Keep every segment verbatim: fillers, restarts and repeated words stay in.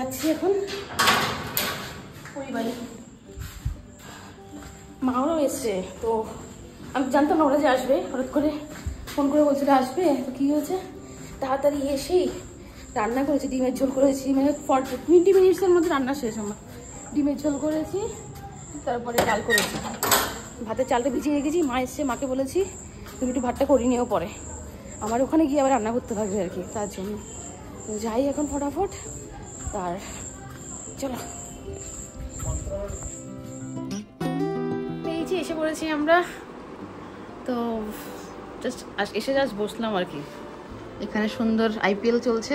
যাচ্ছি এখন ওই বাড়ি। মাও এসছে, তো আমি জানতাম না ওরা যে আসবে, হঠাৎ করে ফোন করে বলছিল আসবে। তো কী হয়েছে, তাড়াতাড়ি এসেই রান্না করেছি, ডিমের ঝোল করেছি, মানে ফর্টি টোয়েন্টি মিনিটসের মধ্যে রান্না শেষ আমার। ডিমের ঝোল করেছি, তারপরে ডাল করেছি, ভাতের চালটা ভিজিয়ে রেখেছি। মা এসছে, মাকে বলেছি তুমি একটু ভাতটা করে নিও, পরে আমার ওখানে গিয়ে আবার রান্না করতে থাকবে আর কি, তার জন্য। তো যাই এখন ফটাফট, তার চলো। এই যে এসে পড়েছি আমরা, তো জাস্ট এসে জাস্ট বসলাম আর কি। এখানে সুন্দর আইপিএল চলছে,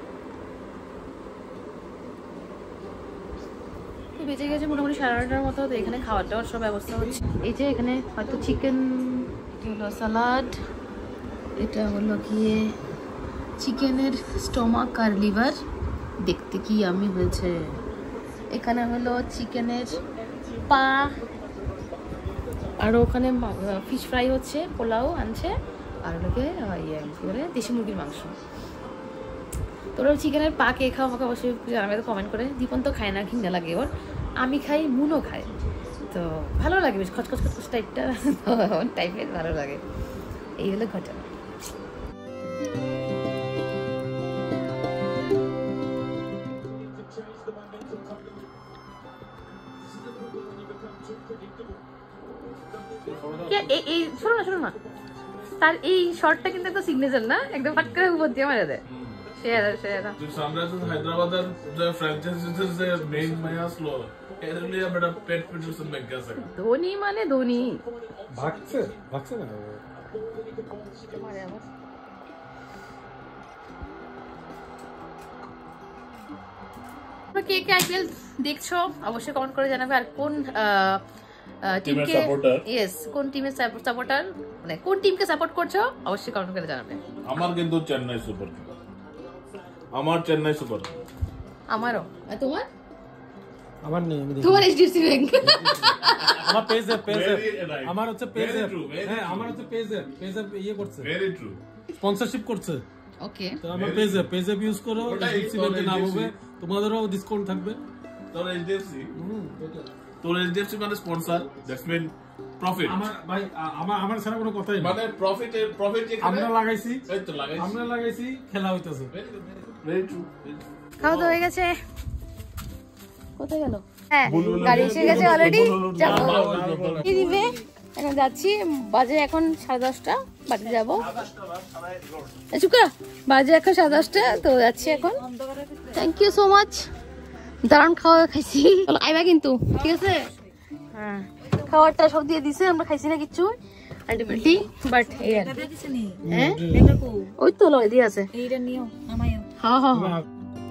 বেঁচে গেছে মোটামুটি সাড়ে আটটার মতো। তো এখানে খাওয়ার টাওয়ার সব ব্যবস্থা হচ্ছে। এই যে এখানে হয়তো চিকেন হলো, স্যালাড, এটা হলো গিয়ে চিকেনের স্টোমাক আর লিভার, দেখতে কি আমি হয়েছে। এখানে হলো চিকেনের পা, আর ওখানে ফিশ ফ্রাই হচ্ছে, পোলাও আনছে, আর ওটাকে ইয়ে করে দেশি মুরগির মাংস। তোরা চিকেনের পা কে খাও আমাকে অবশ্যই জানাবে তো কমেন্ট করে। দীপন তো খায় না, ঘিন্না লাগে ওর, আমি খাই, মুনও খায়, তো ভালো লাগে বেশ খচখচ খচখচ টাইপটা টাইপের ভালো লাগে। এই হলো ঘটনা। এই শোনো না শোনো না, তার এই শর্টটা কিন্তু একটা সিগনেচার না, একদম ফাট করে উপর দিয়ে মারা দেয়। শেয়ার শেয়ার সানরাইজার্স হায়দ্রাবাদের যে ফ্র্যাঞ্চাইজিসের যে মেইন মায়া স্লো এর লিয়ে বড় পেট পিটিশন में क्या सका ধোনি মানে ধোনি ভাগছে ভাগছে না মারে আবার। তোমরা কে কে আইপিএল দেখছো অবশ্যই কমেন্ট করে জানাবে, আর কোন টিমকে ইয়েস কোন টিমের সাপোর্টার, মানে কোন টিমকে সাপোর্ট করছো অবশ্যই কমেন্ট করে জানাবে। আমার কিন্তু চেন্নাই সুপার কিংস, আমার চেন্নাই সুপার। আমারও। আর তোমার? আমার নেই, আমি দেখি তোমার এইচডিএফসি ব্যাংক। আমার পেজ এ পেজ এ আমার হচ্ছে পেজ এ, হ্যাঁ আমার হচ্ছে পেজ এ পেজ এ ইয়ে করছে, ভেরি ট্রু, স্পন্সরশিপ করছে। ওকে, তো আমার পেজ এ পেজ এ ইউজ করো, এইচডিএফসি ব্যাংকের নাম হবে, তোমাদেরও ডিসকাউন্ট থাকবে। তোর এইচডিএফসি, হুম এটা তোর এইচডিএফসি মানে স্পন্সর, দ্যাটস মিন প্রফিট। আমার ভাই আমার আমার ছাড়া কোনো কথাই না, মানে প্রফিট এর প্রফিট যেখানে আমরা লাগাইছি, এই তো লাগাইছি, আমরা লাগাইছি, খেলা হইতাছে। Very true. খাওয়া তো হয়ে গেছে, কোথায় গেল? হ্যাঁ গাড়ি এসে গেছে অলরেডি, যাবো কি দিবে এখন, যাচ্ছি। বাজে এখন সাড়ে দশটা, বাড়িতে যাবো। চুকা বাজে এখন সাড়ে দশটা, তো যাচ্ছি এখন। থ্যাংক ইউ সো মাচ, দারুণ খাওয়া খাইছি। আইবা কিন্তু, ঠিক আছে? হ্যাঁ খাবারটা সব দিয়ে দিছে, আমরা খাইছি না কিচ্ছু আলটিমেটলি, বাট এই আর হ্যাঁ ওই তো লয় দিয়ে আছে। এইটা নিও আমায়ও। হ্যাঁ হ্যাঁ হ্যাঁ।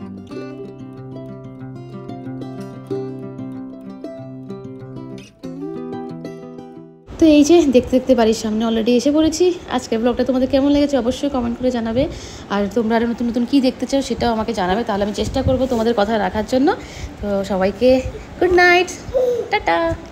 তো এই যে দেখতে দেখতে বাড়ির সামনে অলরেডি এসে পড়েছি। আজকের ব্লগটা তোমাদের কেমন লেগেছে অবশ্যই কমেন্ট করে জানাবে, আর তোমরা আরও নতুন নতুন কী দেখতে চাও সেটাও আমাকে জানাবে, তাহলে আমি চেষ্টা করব তোমাদের কথা রাখার জন্য। তো সবাইকে গুড নাইট, টাটা।